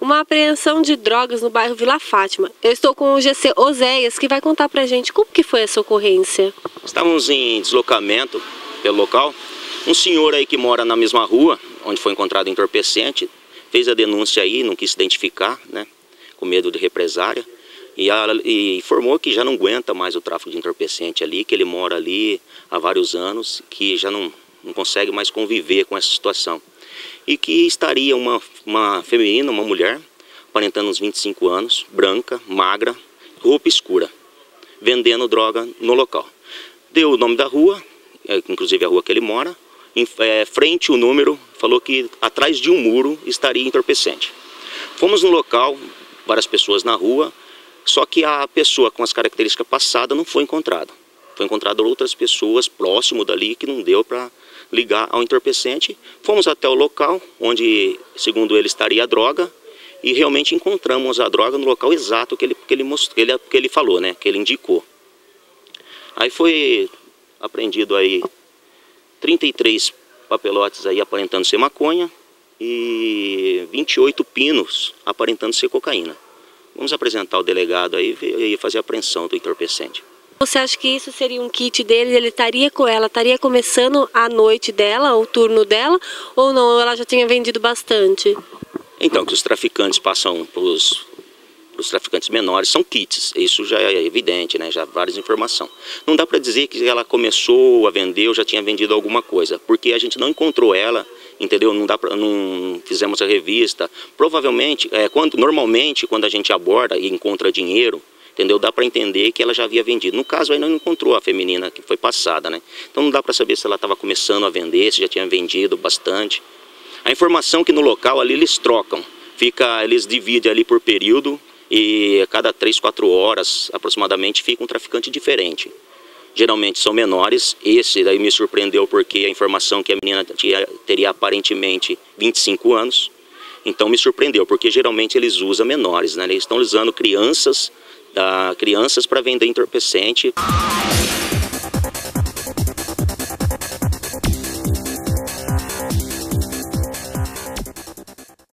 uma apreensão de drogas no bairro Vila Fátima. Eu estou com o GC Oséias, que vai contar pra gente como que foi essa ocorrência. Estávamos em deslocamento pelo local. Um senhor aí que mora na mesma rua, onde foi encontrado entorpecente, fez a denúncia aí, não quis se identificar, né, com medo de represária, e informou que já não aguenta mais o tráfico de entorpecente ali, que ele mora ali há vários anos, que já não consegue mais conviver com essa situação. E que estaria uma feminina, uma mulher, aparentando uns 25 anos, branca, magra, roupa escura, vendendo droga no local. Deu o nome da rua, inclusive a rua que ele mora, frente o número, falou que atrás de um muro estaria entorpecente. Fomos no local, várias pessoas na rua, só que a pessoa com as características passadas não foi encontrada. Foi encontrada outras pessoas próximo dali que não deu para ligar ao entorpecente. Fomos até o local onde, segundo ele, estaria a droga, e realmente encontramos a droga no local exato que ele falou, né, que ele indicou. Aí foi apreendido aí 33 papelotes aí aparentando ser maconha e 28 pinos aparentando ser cocaína. Vamos apresentar o delegado aí e fazer a apreensão do entorpecente. Você acha que isso seria um kit dele? Ela estaria começando a noite dela, o turno dela, ou não? Ela já tinha vendido bastante? Então, que os traficantes passam para os traficantes menores são kits, isso já é evidente, né? Já há várias informações. Não dá para dizer que ela começou a vender ou já tinha vendido alguma coisa, porque a gente não encontrou ela, entendeu? Não fizemos a revista. Provavelmente, normalmente, quando a gente aborda e encontra dinheiro, entendeu? Dá para entender que ela já havia vendido. No caso, aí não encontrou a feminina que foi passada, né? Então não dá para saber se ela estava começando a vender, se já tinha vendido bastante. A informação que no local ali eles trocam, eles dividem ali por período e a cada 3, 4 horas aproximadamente fica um traficante diferente. Geralmente são menores. Esse daí me surpreendeu porque a informação que a menina teria aparentemente 25 anos. Então me surpreendeu, porque geralmente eles usam menores, né? Eles estão usando crianças para vender entorpecente.